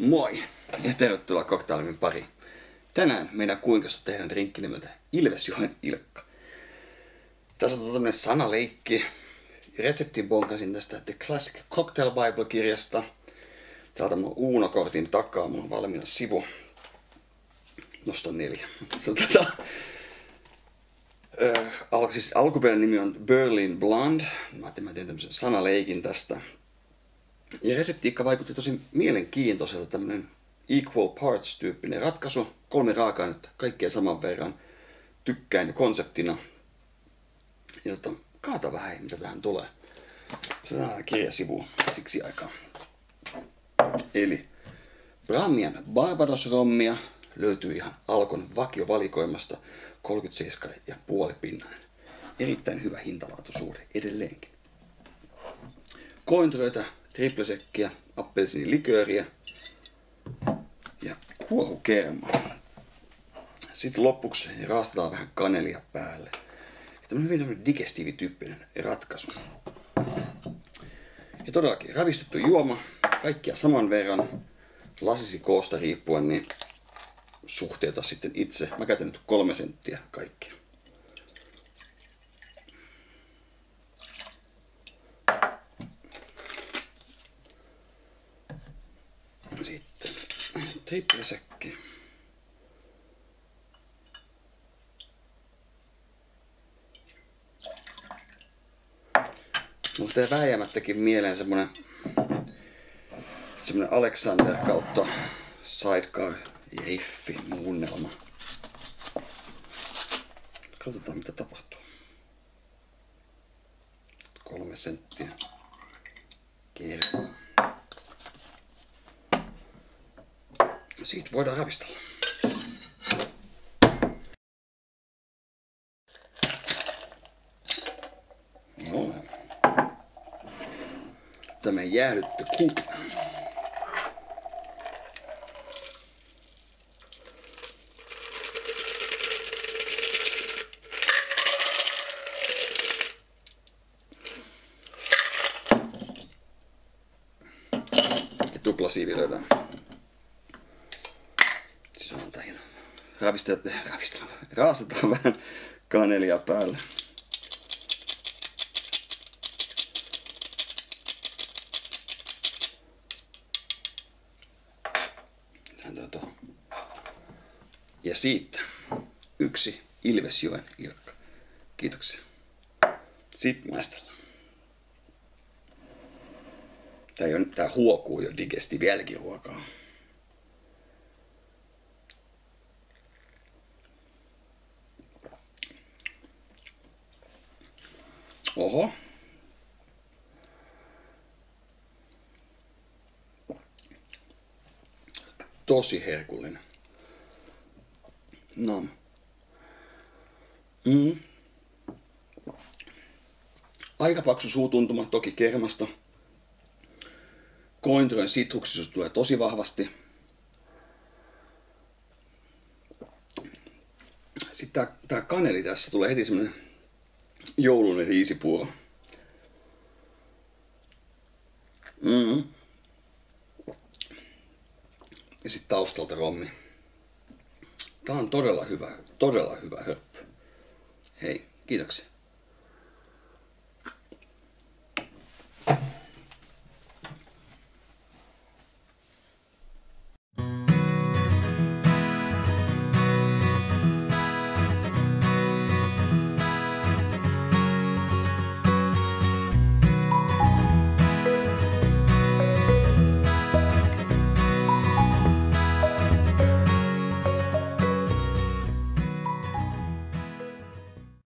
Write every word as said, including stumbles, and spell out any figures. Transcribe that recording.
Moi ja tervetuloa Cocktailin pariin. Tänään meidän kuinkassa tehdään drinkki nimeltä Ilvesjoen Ilkka. Tässä on tämmönen sanaleikki. Reseptin bonkasin tästä The Classic Cocktail Bible-kirjasta. Täältä mun Uuno-kortin takaa mun on valmiina sivu. Nostan neljä. Tätä, äh, al- siis alkuperäinen nimi on Berlin Blonde. Mä ajattelin, mä teen tämmösen sanaleikin tästä. Ja reseptiikka vaikutti tosi mielenkiintoiselta, tämmönen equal parts -tyyppinen ratkaisu. Kolme raaka-ainetta, kaikkea saman verran. Tykkään jo konseptina. Ja tota, kaata vähän, mitä tähän tulee. Se on kirjasivu siksi aikaa. Eli Bramian Barbados-rommia löytyy ihan Alkon vakiovalikoimasta kolmekymmentäseitsemän pilkku viisi pinnainen. Erittäin hyvä hintalaatusuhde edelleenkin. Kointröitä, triplesekkiä, appelsiinilikööriä ja kuohukermaa. Sitten lopuksi raastetaan vähän kanelia päälle. Tämmöinen hyvin digestiivityyppinen ratkaisu. Ja todellakin ravistettu juoma, kaikkia saman verran, lasisi koosta riippuen, niin suhteeta sitten itse. Mä käytän nyt kolme senttiä kaikkea. Sitten triplesekki. Mulla tee vääjäämättäkin mieleen semmonen, semmonen Alexander kautta Sidecar riffi muunnelma. Katsotaan mitä tapahtuu. Kolme senttiä kermaa. Siitä voidaan ravistella. No. Tämä jäähdytty kupi. Ja tuplasiivi löydään. Siis on tähän. Ravistetaan, ravistetaan, raastetaan vähän kanelia päälle. Ja siitä yksi Ilvesjoen Ilkka. Kiitoksia. Sitten maistellaan. Tää, ei ole, tää huokuu jo digestiivi jälkiruokaa. Oho. Tosi herkullinen. No. Mm. Aika paksu suutuntuma toki kermasta. Kointrön sitruksisuus tulee tosi vahvasti. Sitten tää, tää kaneli tässä tulee heti semmonen joulunen riisipuuro. Mm. Ja sitten taustalta rommi. Tää on todella hyvä, todella hyvä hörppy. Hei, kiitoksia.